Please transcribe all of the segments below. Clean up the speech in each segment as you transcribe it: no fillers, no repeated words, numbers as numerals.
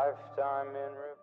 lifetime in repeat.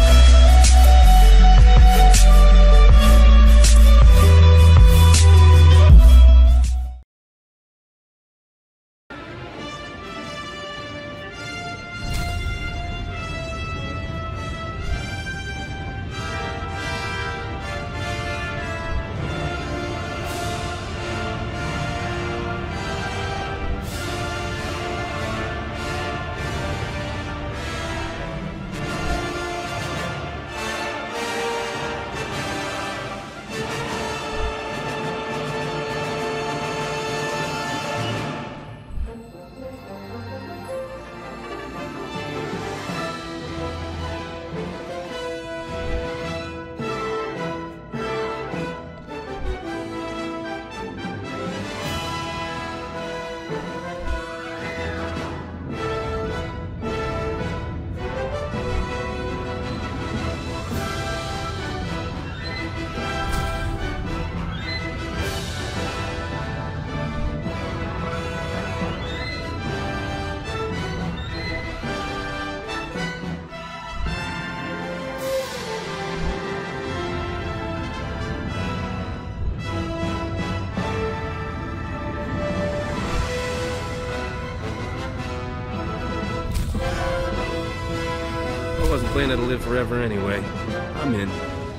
I wasn't planning to live forever anyway. I'm in.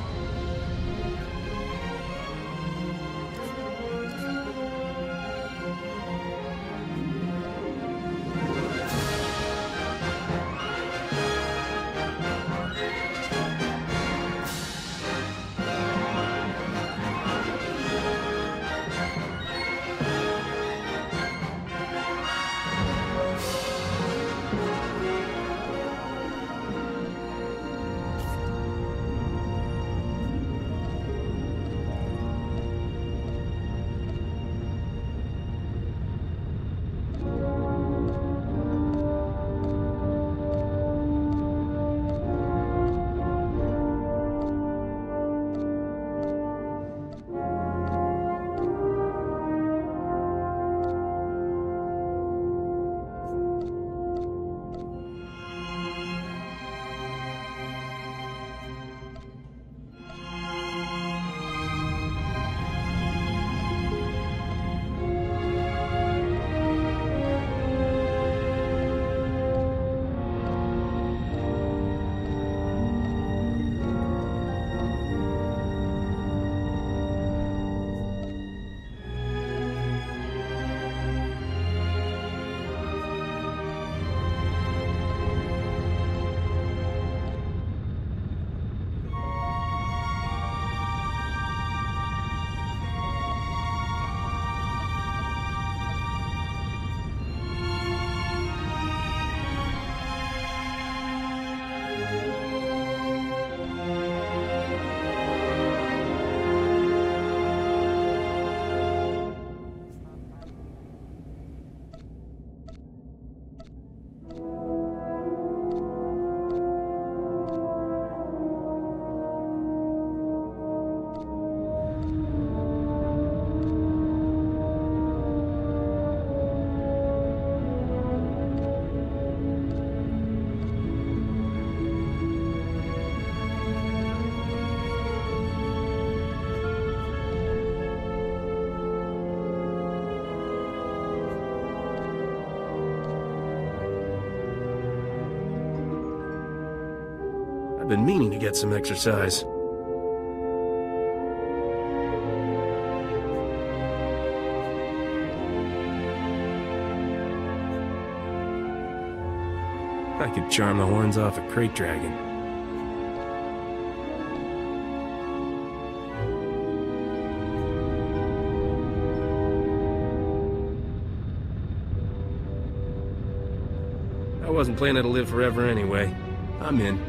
I've been meaning to get some exercise. I could charm the horns off a crate dragon. I wasn't planning to live forever anyway. I'm in.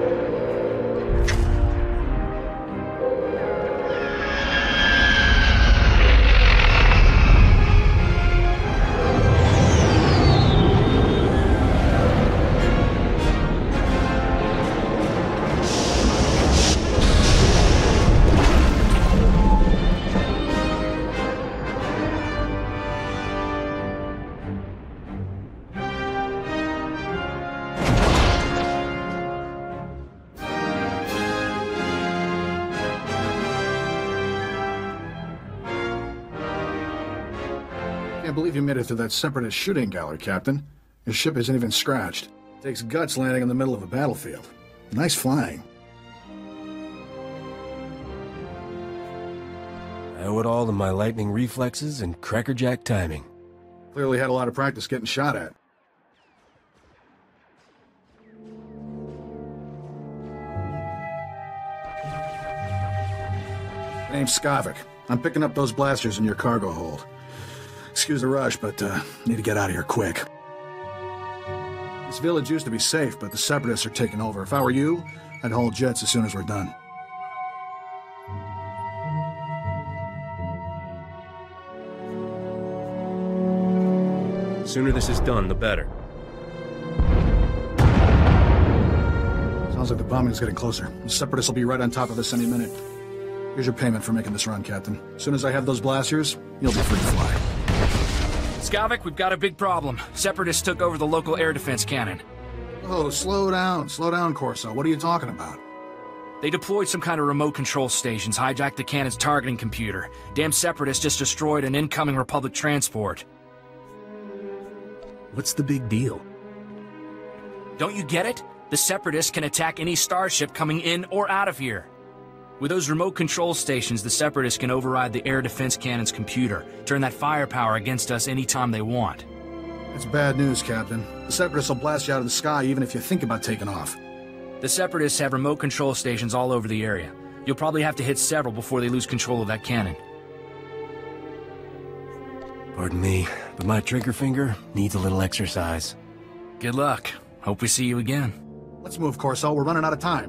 Can't believe you made it to that Separatist shooting gallery, Captain. Your ship isn't even scratched. Takes guts landing in the middle of a battlefield. Nice flying. I owe it all to my lightning reflexes and crackerjack timing. Clearly had a lot of practice getting shot at. My name's Skavik. I'm picking up those blasters in your cargo hold. Excuse the rush, but need to get out of here quick. This village used to be safe, but the Separatists are taking over. If I were you, I'd haul jets as soon as we're done. The sooner this is done, the better. Sounds like the bombing's getting closer. The Separatists will be right on top of us any minute. Here's your payment for making this run, Captain. As soon as I have those blasters, you'll be free to fly. Skavik, we've got a big problem. Separatists took over the local air defense cannon. Oh, slow down, Corso. What are you talking about? They deployed some kind of remote control stations, hijacked the cannon's targeting computer. Damn Separatists just destroyed an incoming Republic transport. What's the big deal? Don't you get it? The Separatists can attack any starship coming in or out of here. With those remote control stations, the Separatists can override the air defense cannon's computer, turn that firepower against us anytime they want. That's bad news, Captain. The Separatists will blast you out of the sky even if you think about taking off. The Separatists have remote control stations all over the area. You'll probably have to hit several before they lose control of that cannon. Pardon me, but my trigger finger needs a little exercise. Good luck. Hope we see you again. Let's move, Corso. We're running out of time.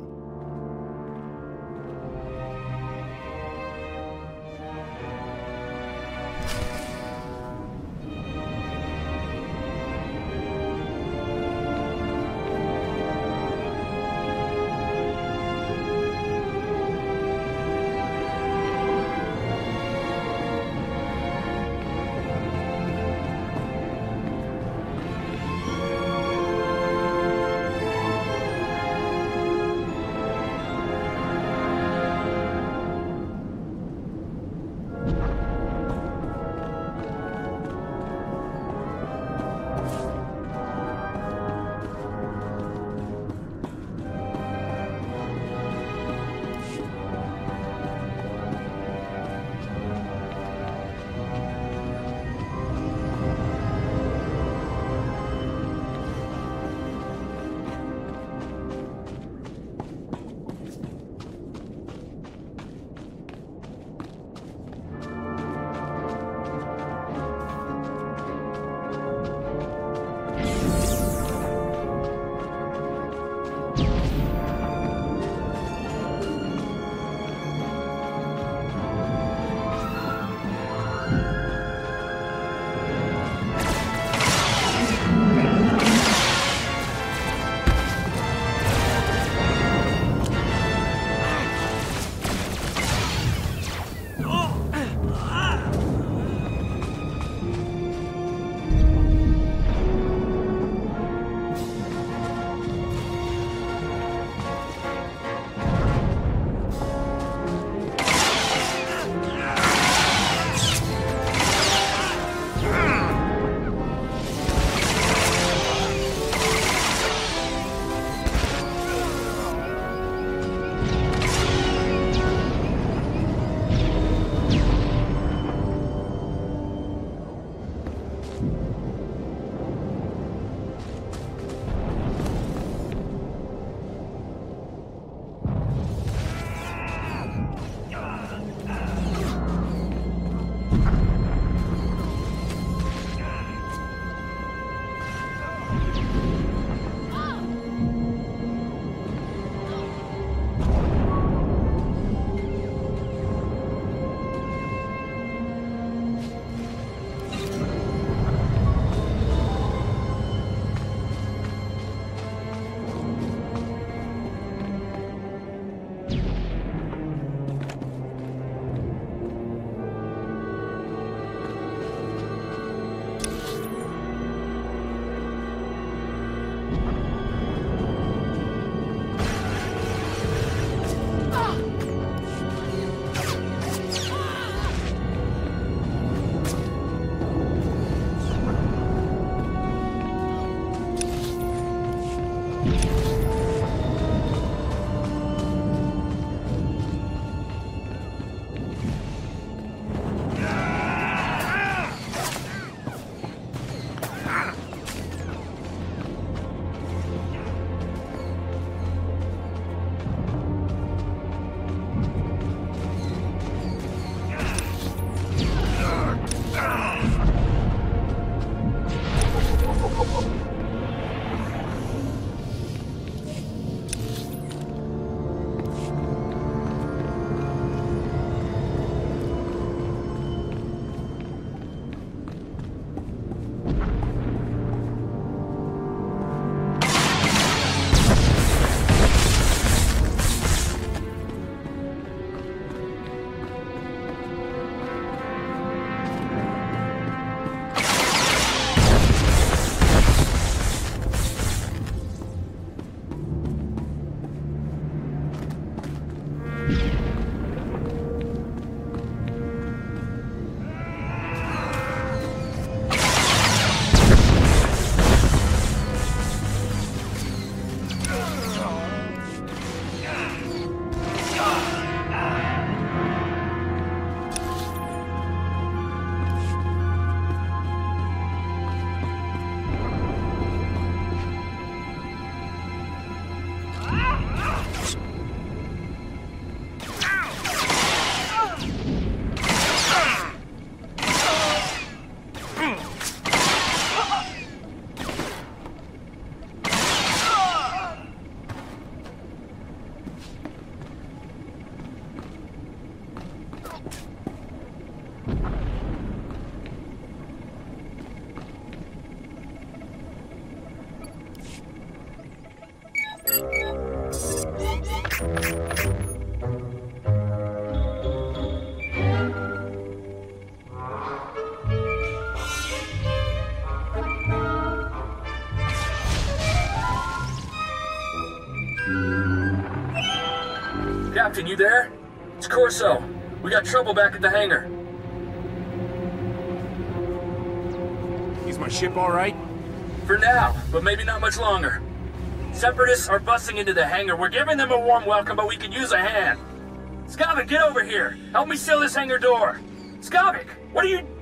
Captain, you there? It's Corso. We got trouble back at the hangar. Is my ship all right? For now, but maybe not much longer. Separatists are busting into the hangar. We're giving them a warm welcome, but we could use a hand. Skavik, get over here. Help me seal this hangar door. Skavik, what are you...